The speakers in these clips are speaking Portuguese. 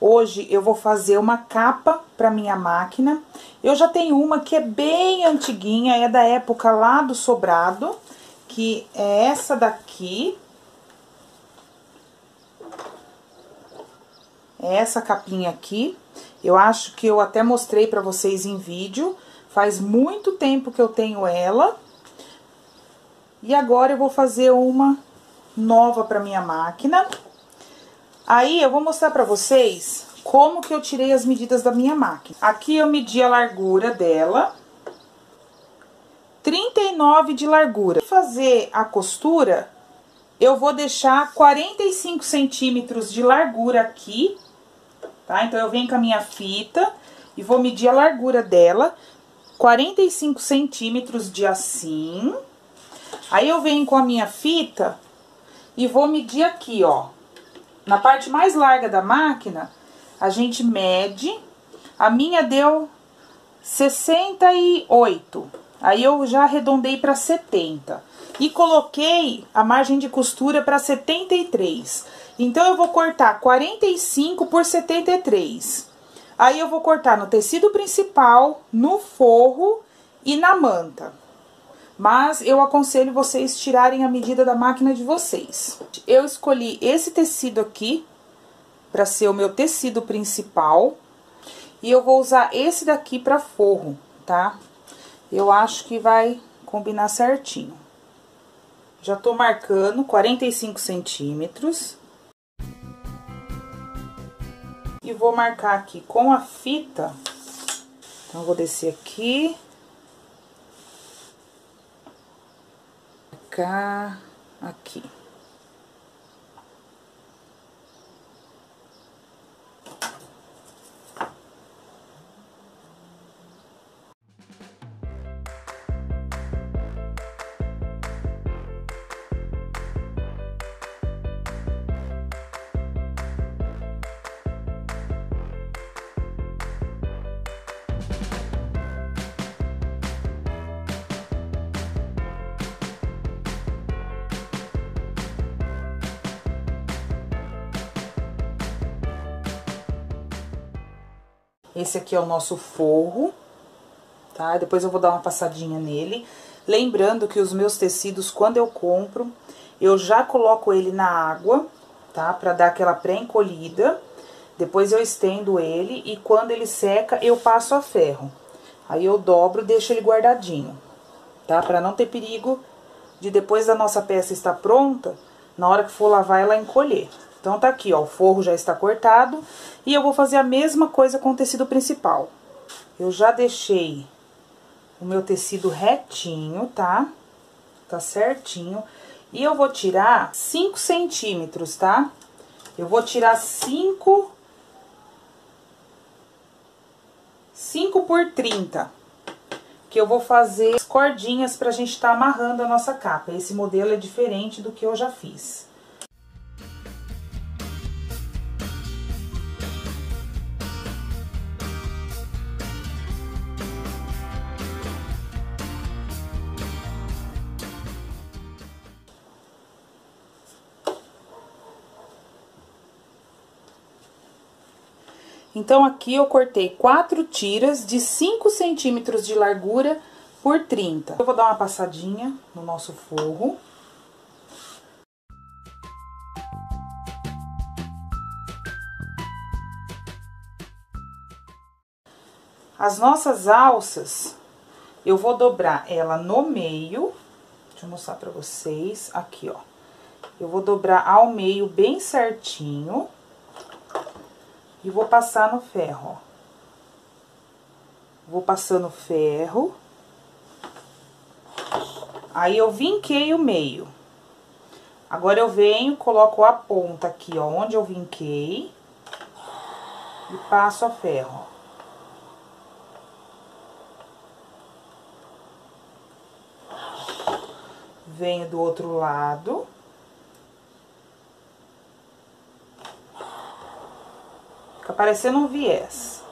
Hoje eu vou fazer uma capa para minha máquina. Eu já tenho uma que é bem antiguinha, é da época lá do sobrado, que é essa daqui. É essa capinha aqui. Eu acho que eu até mostrei para vocês em vídeo. Faz muito tempo que eu tenho ela. E agora eu vou fazer uma nova para minha máquina. Aí eu vou mostrar para vocês como que eu tirei as medidas da minha máquina. Aqui eu medi a largura dela, 39 de largura. Para fazer a costura, eu vou deixar 45 centímetros de largura aqui, tá? Então, eu venho com a minha fita e vou medir a largura dela, 45 centímetros de assim. Aí, eu venho com a minha fita e vou medir aqui, ó. Na parte mais larga da máquina, a gente mede. A minha deu 68. Aí, eu já arredondei para 70. E coloquei a margem de costura para 73. Então, eu vou cortar 45 por 73. Aí, eu vou cortar no tecido principal, no forro e na manta. Mas eu aconselho vocês tirarem a medida da máquina de vocês. Eu escolhi esse tecido aqui para ser o meu tecido principal. E eu vou usar esse daqui para forro, tá? Eu acho que vai combinar certinho. Já tô marcando 45 centímetros. E vou marcar aqui com a fita. Então, eu vou descer aqui. Cá, aqui. Esse aqui é o nosso forro, tá? Depois eu vou dar uma passadinha nele. Lembrando que os meus tecidos, quando eu compro, eu já coloco ele na água, tá? Pra dar aquela pré-encolhida. Depois eu estendo ele e quando ele seca, eu passo a ferro. Aí eu dobro e deixo ele guardadinho, tá? Pra não ter perigo de depois da nossa peça estar pronta, na hora que for lavar ela encolher. Então, tá aqui, ó, o forro já está cortado e eu vou fazer a mesma coisa com o tecido principal. Eu já deixei o meu tecido retinho, tá? Tá certinho. E eu vou tirar 5 centímetros, tá? Eu vou tirar 5 por 30. Que eu vou fazer as cordinhas pra gente tá amarrando a nossa capa. Esse modelo é diferente do que eu já fiz. Então, aqui eu cortei 4 tiras de 5 centímetros de largura por 30. Eu vou dar uma passadinha no nosso forro. As nossas alças, eu vou dobrar ela no meio. Deixa eu mostrar pra vocês. Aqui, ó. Eu vou dobrar ao meio bem certinho. E vou passar no ferro, ó. Vou passando ferro. Aí, eu vinquei o meio. Agora, eu venho, coloco a ponta aqui, ó, onde eu vinquei. E passo a ferro, ó. Venho do outro lado. Fica parecendo um viés.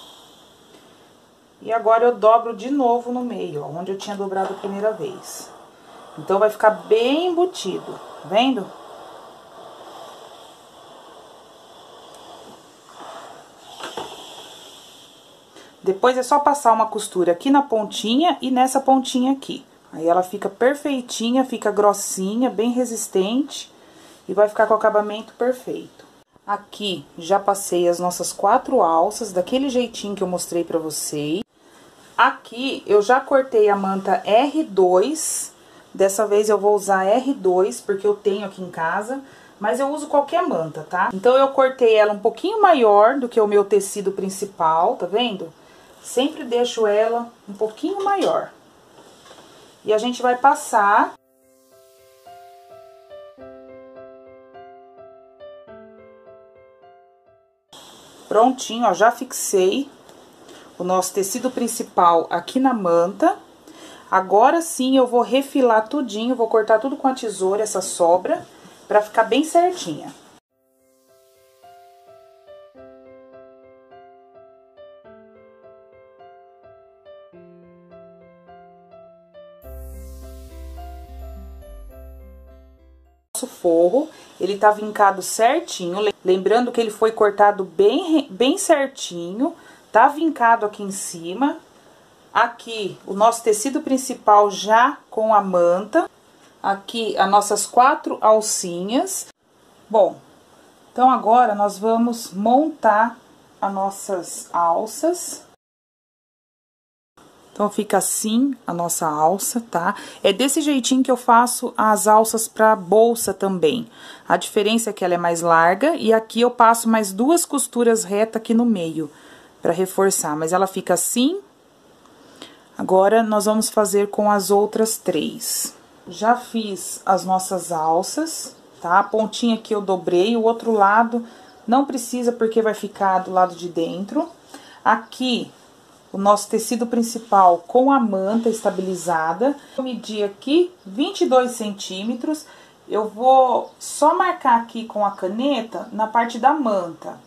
E agora eu dobro de novo no meio, ó, onde eu tinha dobrado a primeira vez. Então, vai ficar bem embutido, tá vendo? Depois é só passar uma costura aqui na pontinha e nessa pontinha aqui. Aí ela fica perfeitinha, fica grossinha, bem resistente e vai ficar com o acabamento perfeito. Aqui já passei as nossas 4 alças, daquele jeitinho que eu mostrei pra vocês. Aqui eu já cortei a manta R2, dessa vez eu vou usar R2, porque eu tenho aqui em casa, mas eu uso qualquer manta, tá? Então eu cortei ela um pouquinho maior do que o meu tecido principal, tá vendo? Sempre deixo ela um pouquinho maior. E a gente vai passar. Prontinho, ó, já fixei o nosso tecido principal aqui na manta. Agora sim eu vou refilar tudinho, vou cortar tudo com a tesoura, essa sobra, pra ficar bem certinha. Nosso forro, ele tá vincado certinho, lembrando que ele foi cortado bem certinho, tá vincado aqui em cima. Aqui, o nosso tecido principal já com a manta. Aqui, as nossas 4 alcinhas. Bom, então agora nós vamos montar as nossas alças. Então, fica assim a nossa alça, tá? É desse jeitinho que eu faço as alças pra bolsa também. A diferença é que ela é mais larga e aqui eu passo mais 2 costuras retas aqui no meio, pra reforçar. Mas ela fica assim. Agora, nós vamos fazer com as outras 3. Já fiz as nossas alças, tá? A pontinha aqui eu dobrei, o outro lado não precisa porque vai ficar do lado de dentro. Aqui, o nosso tecido principal com a manta estabilizada. Eu medi aqui 22 centímetros. Eu vou só marcar aqui com a caneta na parte da manta.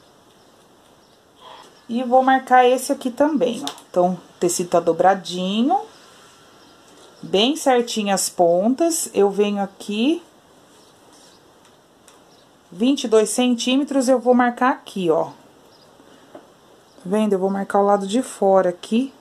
E vou marcar esse aqui também, ó. Então, o tecido tá dobradinho, bem certinho as pontas. Eu venho aqui, 22 centímetros, eu vou marcar aqui, ó. Tá vendo? Eu vou marcar o lado de fora aqui.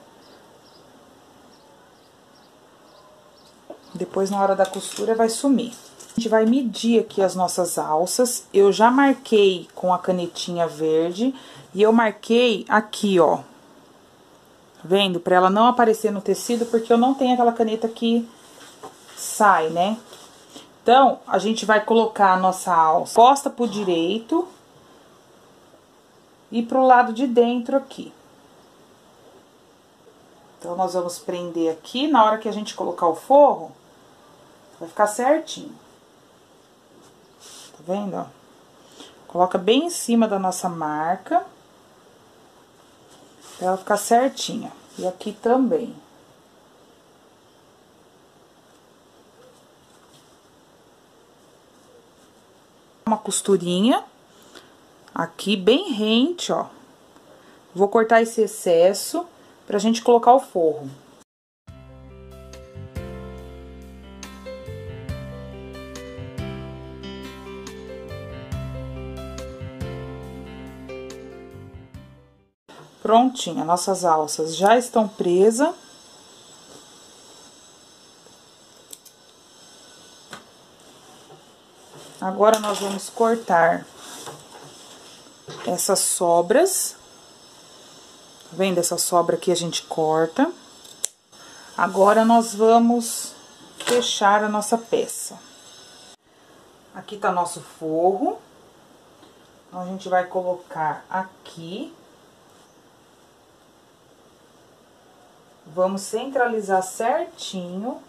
Depois, na hora da costura, vai sumir. A gente vai medir aqui as nossas alças. Eu já marquei com a canetinha verde. E eu marquei aqui, ó. Tá vendo? Pra ela não aparecer no tecido, porque eu não tenho aquela caneta que sai, né? Então, a gente vai colocar a nossa alça posta pro direito. E pro lado de dentro aqui. Então, nós vamos prender aqui, na hora que a gente colocar o forro, vai ficar certinho. Tá vendo, ó? Coloca bem em cima da nossa marca, pra ela ficar certinha. E aqui também. Uma costurinha. Aqui, bem rente, ó. Vou cortar esse excesso pra gente colocar o forro. Prontinho, nossas alças já estão presas. Agora, nós vamos cortar essas sobras. Tá vendo? Essa sobra aqui a gente corta. Agora, nós vamos fechar a nossa peça. Aqui tá nosso forro. Então, a gente vai colocar aqui. Vamos centralizar certinho.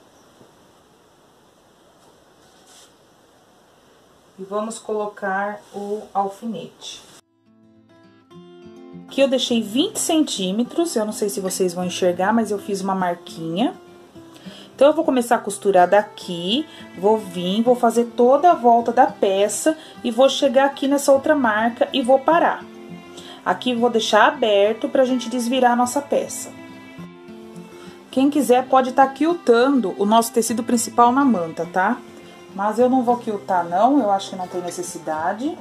E vamos colocar o alfinete. Aqui eu deixei 20 centímetros, eu não sei se vocês vão enxergar, mas eu fiz uma marquinha. Então, eu vou começar a costurar daqui, vou fazer toda a volta da peça e vou chegar aqui nessa outra marca e vou parar. Aqui eu vou deixar aberto pra gente desvirar a nossa peça. Quem quiser pode estar quiltando o nosso tecido principal na manta, tá? Mas eu não vou quiltar não, eu acho que não tem necessidade.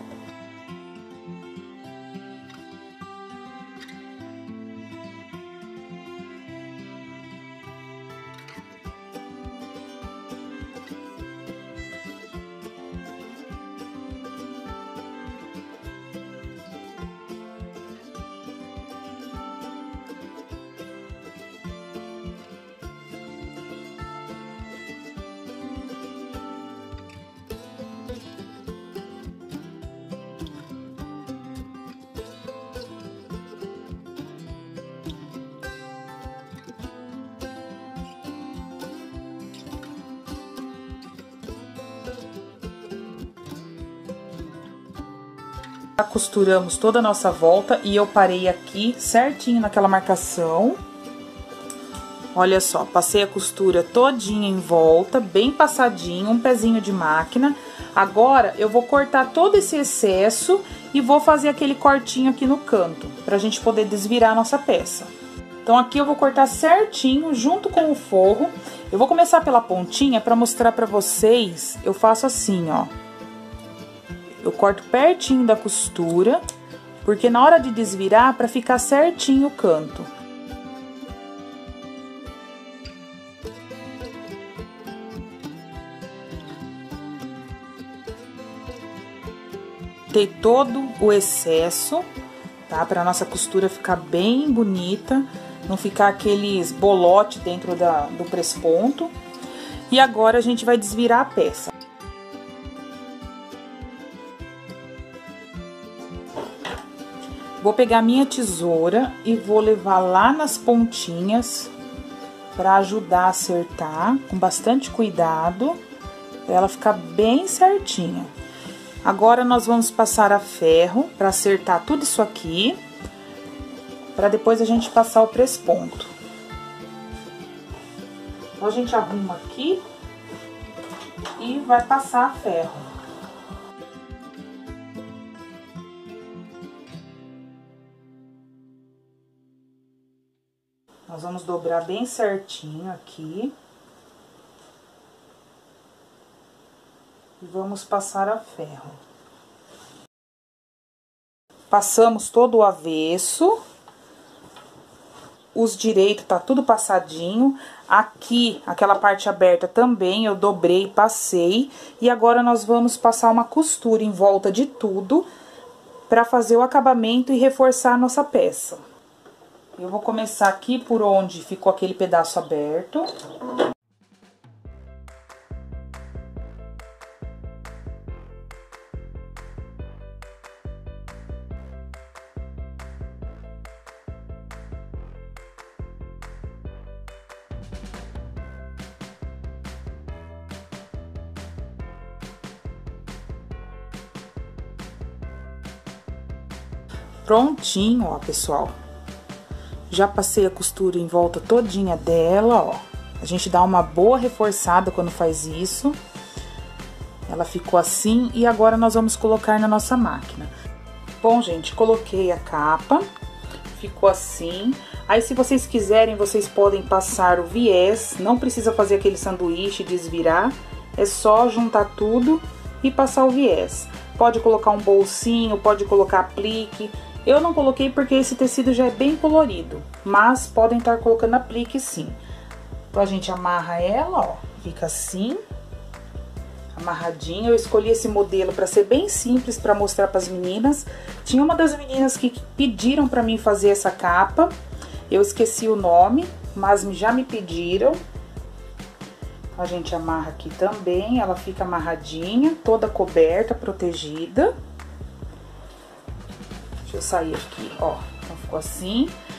Costuramos toda a nossa volta e eu parei aqui certinho naquela marcação. Olha só, passei a costura todinha em volta, bem passadinho, um pezinho de máquina. Agora eu vou cortar todo esse excesso e vou fazer aquele cortinho aqui no canto, pra gente poder desvirar a nossa peça. Então aqui eu vou cortar certinho junto com o forro. Eu vou começar pela pontinha pra mostrar pra vocês. Eu faço assim, ó. Eu corto pertinho da costura, porque na hora de desvirar, pra ficar certinho o canto. Tem todo o excesso, tá? Pra nossa costura ficar bem bonita, não ficar aqueles bolote dentro do press-ponto. E agora a gente vai desvirar a peça. Vou pegar minha tesoura e vou levar lá nas pontinhas para ajudar a acertar, com bastante cuidado, para ela ficar bem certinha. Agora nós vamos passar a ferro para acertar tudo isso aqui, para depois a gente passar o press-ponto. Então a gente arruma aqui e vai passar a ferro. Nós vamos dobrar bem certinho aqui. E vamos passar a ferro. Passamos todo o avesso. Os direitos tá tudo passadinho. Aqui, aquela parte aberta também, eu dobrei, passei. E agora nós vamos passar uma costura em volta de tudo para fazer o acabamento e reforçar a nossa peça. Eu vou começar aqui por onde ficou aquele pedaço aberto. Prontinho, ó, pessoal. Já passei a costura em volta todinha dela, ó. A gente dá uma boa reforçada quando faz isso. Ela ficou assim e agora nós vamos colocar na nossa máquina. Bom, gente, coloquei a capa. Ficou assim. Aí, se vocês quiserem, vocês podem passar o viés. Não precisa fazer aquele sanduíche, desvirar. É só juntar tudo e passar o viés. Pode colocar um bolsinho, pode colocar aplique. Eu não coloquei porque esse tecido já é bem colorido, mas podem estar colocando aplique sim. Então, a gente amarra ela, ó, fica assim, amarradinha. Eu escolhi esse modelo para ser bem simples, para mostrar para as meninas. Tinha uma das meninas que pediram para mim fazer essa capa, eu esqueci o nome, mas já me pediram. A gente amarra aqui também, ela fica amarradinha, toda coberta, protegida. Deixa eu sair aqui, ó, então ficou assim.